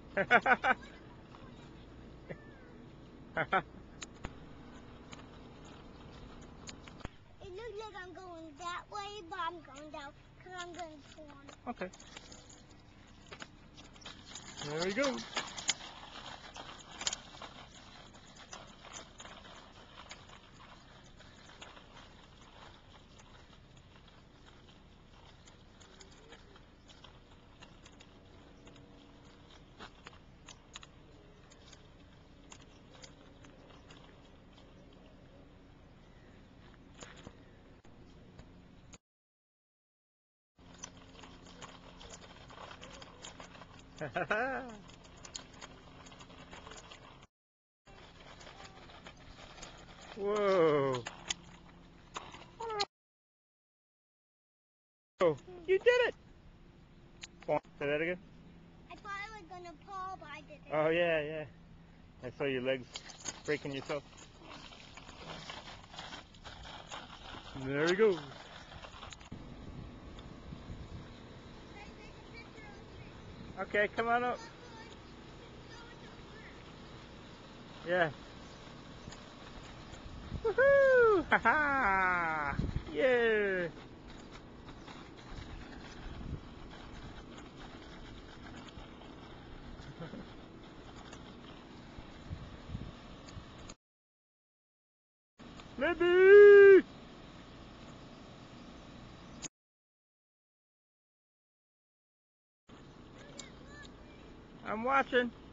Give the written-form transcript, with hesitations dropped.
It looks like I'm going that way, but I'm going down because I'm going to spawn. Okay. There we go. Whoa. Oh, you did it. Say that again. I thought I was going to fall, but I didn't. Oh, yeah, yeah. I saw your legs breaking yourself. There we go. Okay, come on up. Yeah. Woohoo! Ha ha! Yeah! Maybe! I'm watching.